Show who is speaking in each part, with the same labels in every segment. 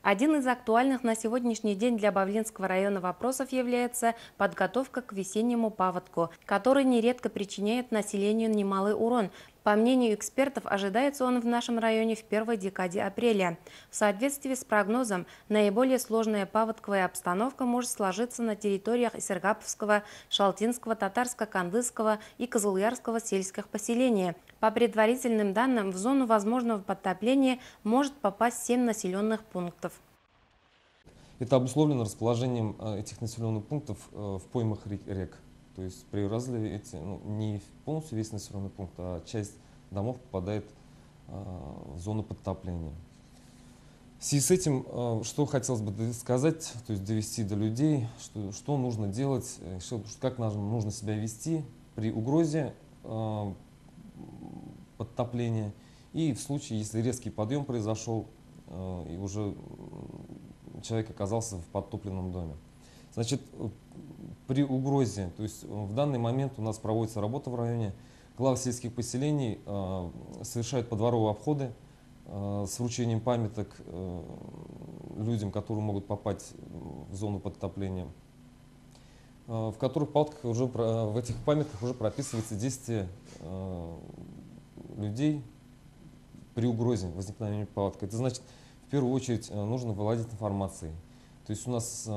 Speaker 1: Один из актуальных на сегодняшний день для Бавлинского района вопросов является подготовка к весеннему паводку, который нередко причиняет населению немалый урон. По мнению экспертов, ожидается он в нашем районе в первой декаде апреля. В соответствии с прогнозом, наиболее сложная паводковая обстановка может сложиться на территориях Сергаповского, Шалтинского, Татарско-Кандыского и Кызылярского сельских поселений. По предварительным данным, в зону возможного подтопления может попасть 7 населенных пунктов.
Speaker 2: Это обусловлено расположением этих населенных пунктов в поймах рек. То есть при разливе не полностью весь населенный пункт, а часть домов попадает в зону подтопления. В связи с этим, что хотелось бы сказать, то есть довести до людей, что нужно делать, как нужно себя вести при угрозе подтопления и в случае, если резкий подъем произошел и уже человек оказался в подтопленном доме. Значит, при угрозе, то есть в данный момент у нас проводится работа в районе, главы сельских поселений совершают подворовые обходы с вручением памяток людям, которые могут попасть в зону подтопления, в этих памятках уже прописывается действие людей при угрозе возникновения паводка. Это значит, в первую очередь нужно владеть информацией. То есть у нас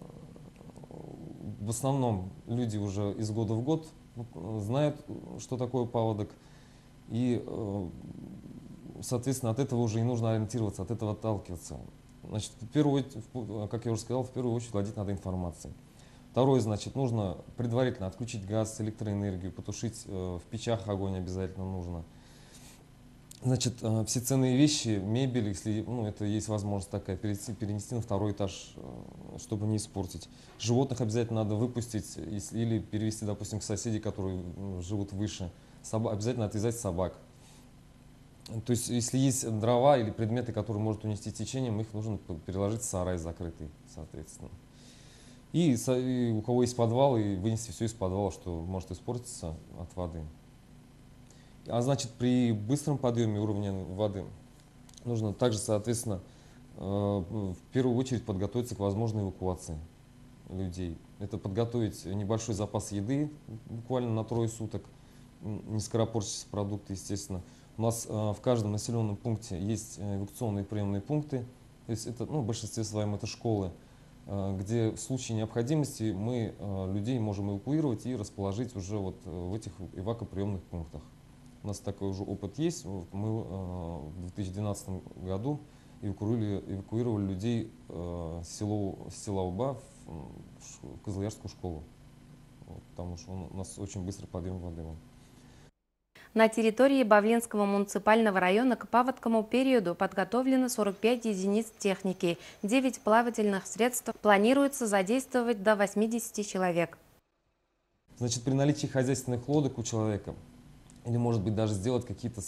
Speaker 2: в основном люди уже из года в год знают, что такое паводок, и, соответственно, от этого уже и нужно ориентироваться, от этого отталкиваться. Значит, как я уже сказал, в первую очередь владеть надо информацией. Второе, значит, нужно предварительно отключить газ, электроэнергию, потушить в печах огонь обязательно нужно. Значит, все ценные вещи, мебель, если это есть возможность такая, перенести на второй этаж, чтобы не испортить. Животных обязательно надо выпустить или перевести, допустим, к соседям, которые живут выше. Обязательно отвязать собак. То есть, если есть дрова или предметы, которые может унести течением, их нужно переложить в сарай закрытый, соответственно. И у кого есть подвал, и вынести все из подвала, что может испортиться от воды. А значит, при быстром подъеме уровня воды нужно также, соответственно, в первую очередь подготовиться к возможной эвакуации людей. Это подготовить небольшой запас еды, буквально на 3 суток, не скоропортящиеся продукты, естественно. У нас в каждом населенном пункте есть эвакуационные приемные пункты, то есть это, в большинстве своем это школы, где в случае необходимости мы людей можем эвакуировать и расположить уже вот в этих эвакоприемных пунктах. У нас такой уже опыт есть. Мы в 2012 году эвакуировали людей с села Уба в Кызылярскую школу, потому что у нас очень быстрый подъем воды был.
Speaker 1: На территории Бавлинского муниципального района к паводковому периоду подготовлено 45 единиц техники, 9 плавательных средств. Планируется задействовать до 80 человек.
Speaker 2: Значит, при наличии хозяйственных лодок у человека, или, может быть, даже сделать какие-то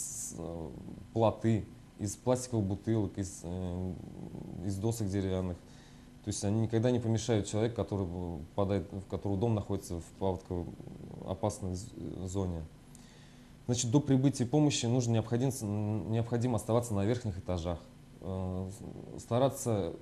Speaker 2: плоты из пластиковых бутылок, из досок деревянных. То есть они никогда не помешают человеку, в которого дом находится в паводковой опасной зоне. Значит, до прибытия помощи необходимо оставаться на верхних этажах. Стараться,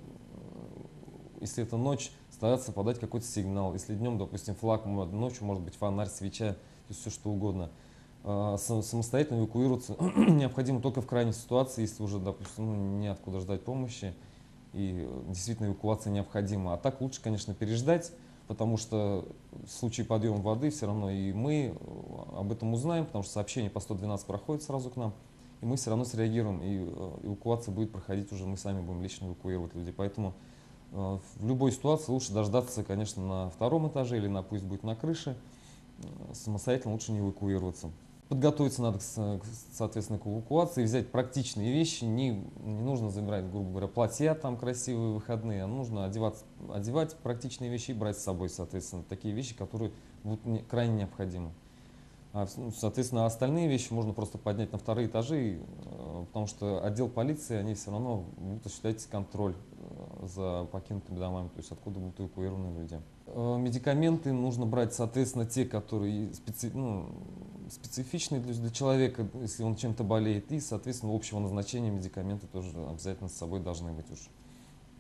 Speaker 2: если это ночь, стараться подать какой-то сигнал. Если днем, допустим, флаг, ночью может быть фонарь, свеча, то есть все что угодно. Самостоятельно эвакуироваться необходимо только в крайней ситуации, если уже, допустим, неоткуда ждать помощи и действительно эвакуация необходима. А так лучше, конечно, переждать, потому что в случае подъема воды все равно и мы об этом узнаем, потому что сообщение по 112 проходит сразу к нам, и мы все равно среагируем, и эвакуация будет проходить уже, мы сами будем лично эвакуировать людей. Поэтому в любой ситуации лучше дождаться, конечно, на 2-м этаже или пусть будет на крыше, самостоятельно лучше не эвакуироваться. Подготовиться надо, соответственно, к эвакуации, взять практичные вещи, не нужно забирать, грубо говоря, платья там красивые, выходные, а нужно одевать практичные вещи и брать с собой, соответственно, такие вещи, которые будут крайне необходимы. Соответственно, остальные вещи можно просто поднять на 2-е этажи, потому что отдел полиции, они все равно будут осуществлять контроль за покинутыми домами, то есть откуда будут эвакуированы люди. Медикаменты нужно брать, соответственно, те, которые специфичные для человека, если он чем-то болеет, и, соответственно, общего назначения медикаменты тоже обязательно с собой должны быть уже.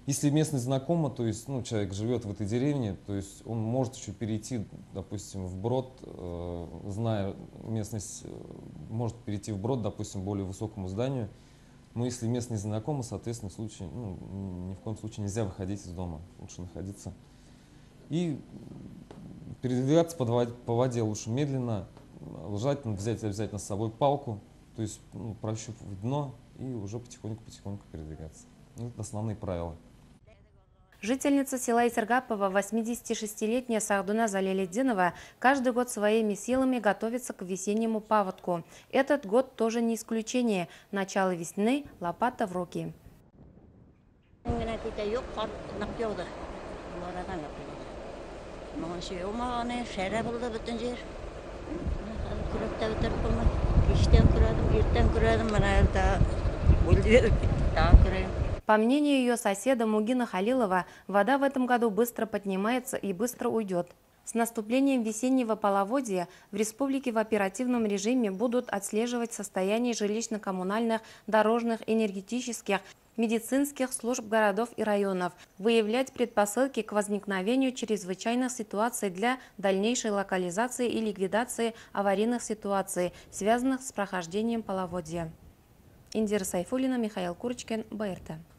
Speaker 2: Если местный знакомый, то есть, ну, человек живет в этой деревне, то есть он может еще перейти, допустим, вброд, зная местность, может перейти вброд, допустим, более высокому зданию. Но если местный знакомый, соответственно, в случае, ну, ни в коем случае нельзя выходить из дома, лучше находиться. И передвигаться по воде лучше медленно, желательно взять обязательно с собой палку, то есть, ну, прощупывать дно и уже потихоньку-потихоньку передвигаться. Это основные правила.
Speaker 1: Жительница села Исергапова, 86-летняя Сагдуна Залеледдинова, каждый год своими силами готовится к весеннему паводку. Этот год тоже не исключение. Начало весны, лопата в руки. По мнению ее соседа Мугина Халилова, вода в этом году быстро поднимается и быстро уйдет. С наступлением весеннего половодья в республике в оперативном режиме будут отслеживать состояние жилищно-коммунальных, дорожных, энергетических, медицинских служб городов и районов, выявлять предпосылки к возникновению чрезвычайных ситуаций для дальнейшей локализации и ликвидации аварийных ситуаций, связанных с прохождением половодья. Индира Сайфуллина, Михаил Курочкин, БРТ.